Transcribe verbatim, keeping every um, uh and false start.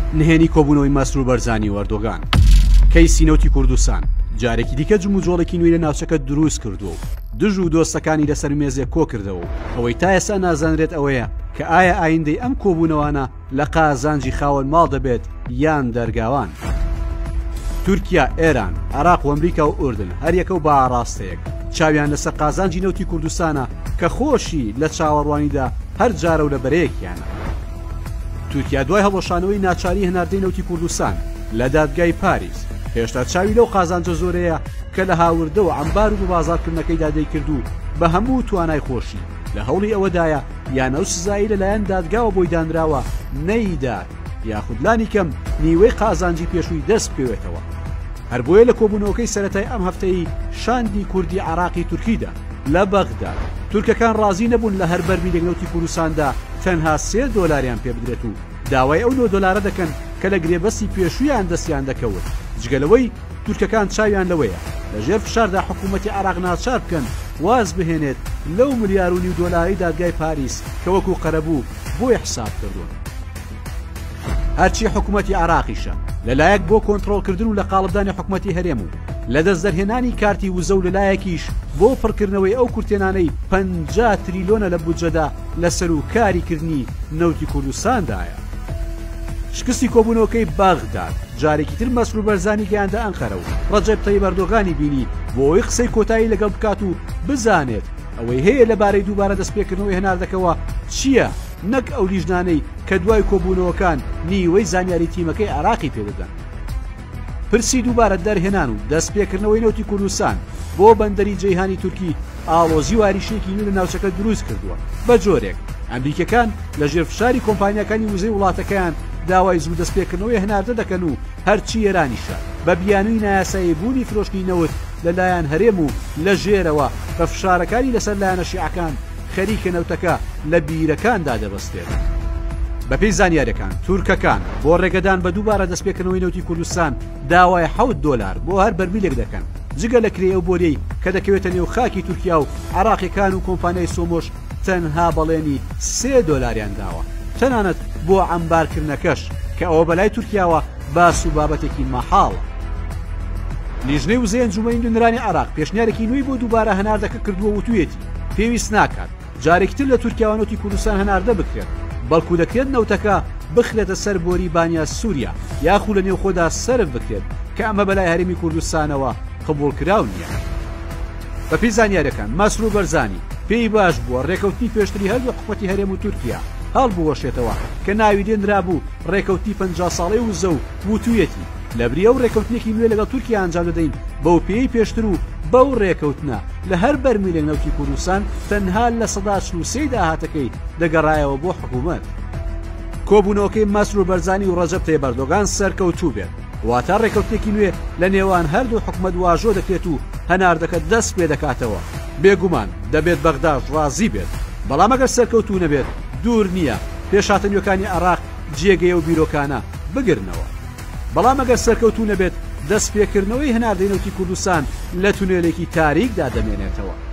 نهێنی کۆبوونەوەی مەسرور بەرزانی وەردۆگان کەیسی نەوتی کوردستان جارێکی دیکە جموجۆڵێکی نوێی لە ناوچەکە دروست کردووە و دژ و دۆستەکانی لەسەر مێزێک کۆ کردەوە ئەوەی تا ئێستا نازانرێت ئەوەیە کە ئایا ئایندەی ئەم کۆبوونەوانە لە قازانجی خاوەن ماڵ دەبێت یان دەرگاوان. تورکیا، ئێران، عێراق و ئەمریکا و ئوردن هەریەکە و بە ئاراستەیەک چاویان لەسەر قازانجی نەوتی کوردستانە کە خۆشی لە چاوەڕوانیدا هەر جارە و لە بەرەیەکیانە. تورکیا دوای هەڵۆشانەوەی ناچاری هەناردەی نەوتی کوردستان لە دادگای پاریس هێشتا چاوی لەو قازانجە زۆرەیە کە لە هاوردەوە عەمبار و بازارکردنەکەیدا دەیکرد و بە هەموو توانای خۆشی لە هەوڵی ئەوەدایە یان ئەو سزایی لەلایەن دادگاوە بۆی دانراوە نەیدات یاخودلانی کەم نیوەی قازانجی پێشووی دەست پێوێتەوە. هەر بۆیە لە کۆبوونەوەکەی سەرەتای ئەم هەفتەی شاندی کوردی عێراقی تورکیدا لە بەغدا تورکەکان ڕازی نەبوون لە هەر بەرمیلێک نەوتی کوردستاندا تەنها سێ دۆلاریان پێ بدرێت و داوای ئەو نۆ دۆلارە دەکەن کە لە گرێبەستی پێشوویان دەستیان دەکەوت. جگەلەوەی تورکەکان چاویان لەوەیە لەژێر فشاردا حکوومەتی عێراق ناچار بکەن واز بهێنێت لەو ملیار و نیو دۆلاری دادگای پاریس کە وەکو قەرەبوو بۆی حساب کردوون. هەرچی حکوومەتی عێراقیشە لەلایەک بۆ کۆنتڕۆڵکردن و لە قاڵبدانی حکوومەتی هەرێم و لە دەستدەرهێنانی کارتی وزە و لەلایەکیش بۆ پڕکردنەوەی ئەو کورتێنانەی پەنجا تریلیۆنە لە بودجەدا لەسەر و کاریکردنی نەوتی کوردستاندایە. شکستی کۆبوونەوەکەی بەغداد جارێکی تر مەسرور بەرزانی گەیاندە ئەنقەرە و ڕەجەب تەیب ئەردۆغانی بینی بۆ ئەوەی قسەی کۆتایی لەگەڵ بکات و بزانێت ئەوەی هەیە لەبارەی دووبارە دەستپێکردنەوەی هەناردەکەەوە چییە نەک ئەو لیژنانەی کە دوای کۆبوونەوەکان نیوەی زانیاری تیمەکەی عێراقی پێدەدەن. پرسی دووبارە دەرهێنان و دەستپێکردنەوەی نەوتی کوردستان بۆ بەندەری جەیهانی تورکی ئاڵۆزی واریشێکی نوێ لە ناوچەکە دروست کردووە. بە جۆرێک ئەمریکەکان لە ژێر فشاری کۆمپانیەکانی وزەی وڵاتەکەیان داوای زوو دەستپێکردنەوەی هەناردە دەکەن و هەرچی ئێرانیشە بە بیانووی نایاسایی بوونی فرۆشتنی نەوت لەلایەن هەرێم و لە ژێرەوە بە فشارەکانی لەسەر لایەنە شیعەکان خەریکە نەوتەکە لە بیرەکاندا دەبەستێت. بەپێی زانیاریەکان تورکەکان بۆ ڕێگەدان بە دووبارە دەستپێکردنەوەی نەوتی کوردستان داوای حەوت دۆلار بۆ هەر بەرمیلێک دەکەن جگە لە کرێ ئەو بۆرەی کە دەکەوێتە نێو خاکی تورکیا و عێراقیەکان و کۆمپانیای سۆمۆش تەنها بەڵێنی سێ دۆلاریان داوە تەنانەت بۆ عەمبارکردنەکەش کە ئەوە بەلای تورکیاوە باس و بابەتێکی مەحاڵە. لیژنەی وزەی ئەنجومەنی نوێنەرانی عێراق پێشنیارێکی نوێی بۆ دووبارە هەناردەکە کردووە و توێتی پێویست ناکات جارێکتر لە تورکیا و نەوتی کوردستان هەناردە بکرێت بەڵکو دەکرێت نەوتەکە بخرێتە سەر بۆری بانیا سووریا یاخو لە نێو خۆدا سەرف بکرێت کە ئەمە بەلای هەرێمی کوردستانەوە قبوڵکراو نییە. بەپێی زانیاریەکان مەسرور بەرزانی پێی باش بووە ڕێکەوتی پێشتری هەردوو حکومەتی هەرێم و تورکیا هەڵبوەشێتەوە کە ناوی دێنرا بوو ڕێکەوتی پەنجا ساڵەی وزە و وتویەتی لەبری ئەو ڕێکەوتنێکی نوێ لەگەڵ تورکیا ئەنجام دەدەین بەو پێی پێشتر و بەو ڕێکەوتنە لە هەر بەرمیلێک نەوتی کوردستان تەنها لە سەدا چل و سێ داهاتەکەی دەگەڕایەوە بۆ حکوومەت. کۆبوونەوەکەی مەسرور بەرزانی و ڕەجەب تەیب ئەردۆغان سەرکەوتوو بێت واتە ڕێکەوتێکی نوێ لە نێوان هەردوو حکومەت واژۆ دەکرێت و هەناردەکە دەست پێ دەکاتەوە. بێگومان دەبێت بەغداد ڕازی بێت بەڵام ئەگەر سەرکەوتوو نەبێت دوور نییە پێشهاتنیەکانی عێراق جێگەیە و بیرۆکانە بگرنەوە. بەڵام ئەگەر سەرکەوتوو نەبێت دەستپێکردنەوەی هەناردەی نەوتی کوردستان لە تونێلێکی تاریکدا دەمێنێتەوە.